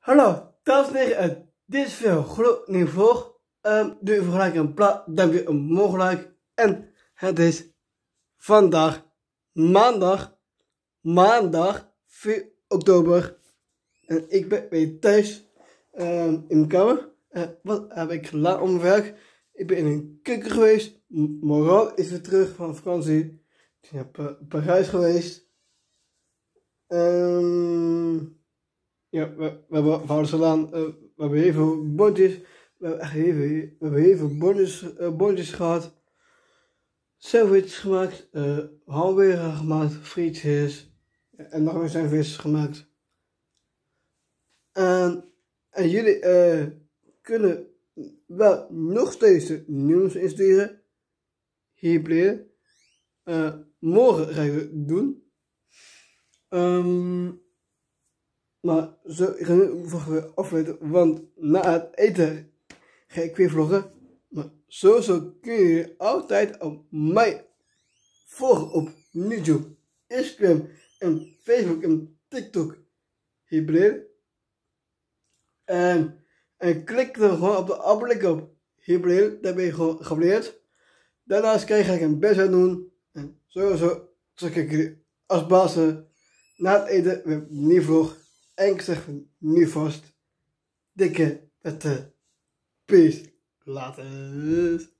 Hallo, dames en heren, dit is veel gloednieuwe vlog. Nu even gelijk een plaat, dan weer een mogelijk. En het is vandaag maandag 4 oktober. En ik ben weer thuis in mijn kamer. Wat heb ik gedaan om werk? Ik ben in een keuken geweest. Moral is weer terug van vakantie. Ik ben naar Parijs geweest. Ja, we hadden gedaan. We hebben heel veel bondjes. We hebben heel veel bondjes gehad. Sandwiches gemaakt. Hamburger gemaakt. Frietjes. En nog meer sandwiches gemaakt. En jullie kunnen wel nog steeds de nieuws insturen. Hier pleren. Morgen ga ik het doen. Maar zo, ik ga nu weer afleiden, want na het eten ga ik weer vloggen. Maar sowieso kun je altijd op mij volgen op YouTube, Instagram en Facebook en TikTok. Hier beneden. En klik er gewoon op de abonneerknop hier beneden, daar ben je gewoon geabonneerd. Daarnaast ga ik een best aan doen. En sowieso zal ik jullie als baas na het eten weer een nieuwe vlog. En ik zeg nu vast, dikke vette peace. Later.